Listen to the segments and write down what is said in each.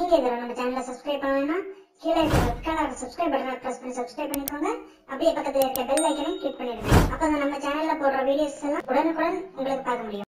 நீங்க இதெல்லாம் நம்ம சேனலை சப்ஸ்கிரைப் பண்ணணும்னா கீழே இருக்க ரெட் கலர் சப்ஸ்கிரைப் பட்டனை பிரஸ் பண்ணி சப்ஸ்கிரைப் பண்ணிக்கோங்க. அப்படியே பக்கத்துல இருக்க பெல் ஐக்கனையும் கிளிக் பண்ணிடுங்க. அப்பதான் நம்ம சேனல்ல போடுற வீடியோஸ் எல்லாம் உடனுக்குடன் உங்களுக்கு பார்க்க முடியும்.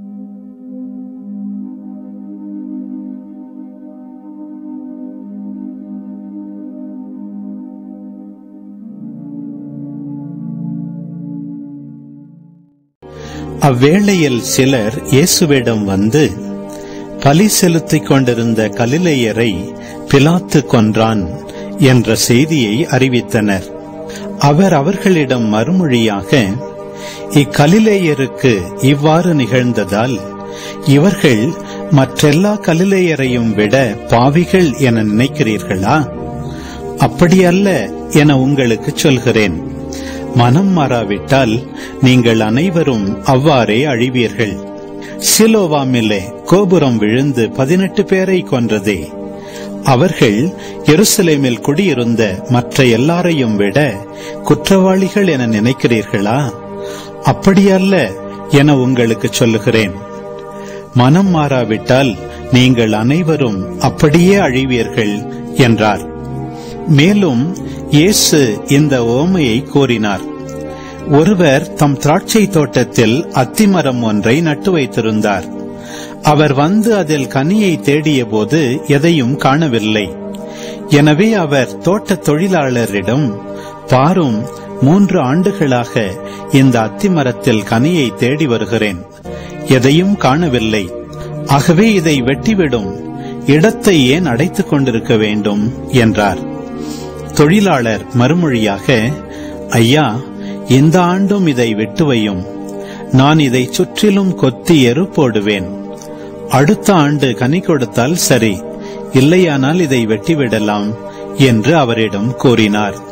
அவ்வேளையில் சிலர் இயேசுவிடம் வந்து, பலி செலுத்திக் கொண்டிருந்த கலிலேயரை பிலாத்து கொன்றான் என்ற செய்தியை அறிவித்தனர். அவர் அவர்களிடம் மறுமொழியாக, இக்கலிலேயருக்கு இவ்வாறு நிகழ்ந்ததால் இவர்கள் மற்றெல்லா கலிலேயரையும் விட பாவிகள் என நினைக்கிறீர்களா? அப்படியல்ல என உங்களுக்கு சொல்கிறேன். மனம் மாறாவிட்டால் நீங்கள் அனைவரும் அவ்வாறே அழிவீர்கள். சிலோவாமிலே கோபுரம் விழுந்து 18 பேரை கொன்றதே, அவர்கள் எருசலேமில் குடியிருந்த மற்ற எல்லாரையும் விட குற்றவாளிகள் என நினைக்கிறீர்களா? அப்படியல்ல என உங்களுக்கு சொல்லுகிறேன். மனம் மாறாவிட்டால் நீங்கள் அனைவரும் அப்படியே அழிவீர்கள் என்றார். மேலும் இயேசு இந்த உவமையை கூறினார். ஒருவர் தம் திராட்சை தோட்டத்தில் அத்திமரம் ஒன்றை நட்டு வைத்திருந்தார். அவர் வந்து அதில் கனியை தேடிய போது எதையும் காணவில்லை. எனவே அவர் தோட்ட தொழிலாளரிடம், பாரும், 3 ஆண்டுகளாக இந்த அத்திமரத்தில் கனியை தேடி வருகிறேன், எதையும் காணவில்லை. ஆகவே இதை வெட்டிவிடும், இடத்தை ஏன் அடைத்துக் கொண்டிருக்க வேண்டும் என்றார். தொழிலாளர் மறுமொழியாக, ஐயா, இந்த ஆண்டும் இதை வெட்டுவையும், நான் இதை சுற்றிலும் கொத்தி எரு போடுவேன். அடுத்த ஆண்டு கனி கொடுத்தால் சரி, இல்லையானால் இதை வெட்டிவிடலாம் என்று அவரிடம் கூறினார்.